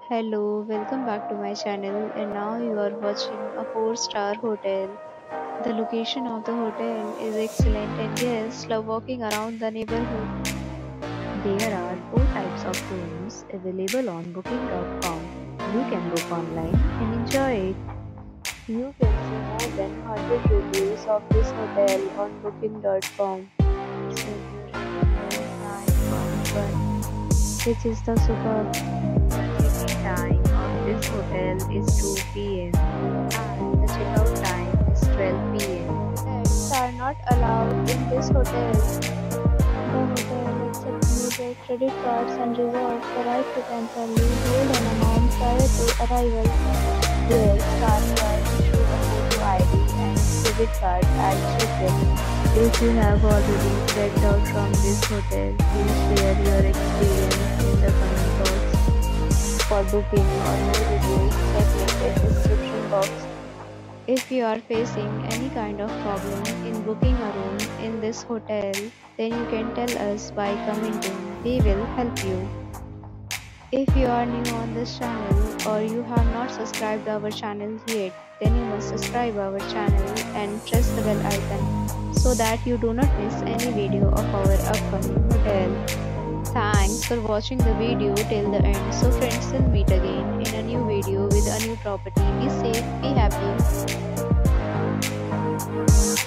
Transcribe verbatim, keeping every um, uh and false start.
Hello, welcome back to my channel and now you are watching a four star hotel. The location of the hotel is excellent and guests love walking around the neighborhood. There are four types of rooms available on booking dot com. You can book online and enjoy it. You can see more than one hundred reviews of this hotel on booking dot com. Its review rating is nine point one, which is the superb. The check-in time of this hotel is two p m and the checkout time is twelve p m. Pets are not allowed in this hotel. The hotel accepts major credit cards and reserves the right to temporarily hold an amount prior to arrival. Guests are required to show a photo I D and debit card at check-in. If you have already checked out from this hotel, please share your experience in the comment box. For booking or more details, check link in description box. If you are facing any kind of problem in booking a room in this hotel, then you can tell us by commenting. We will help you. If you are new on this channel or you have not subscribed our channel yet, then you must subscribe our channel and press the bell icon so that you do not miss any video of our upcoming hotel. Thanks for watching the video till the end. So friends, will meet again in a new video with a new property. Be safe, be happy.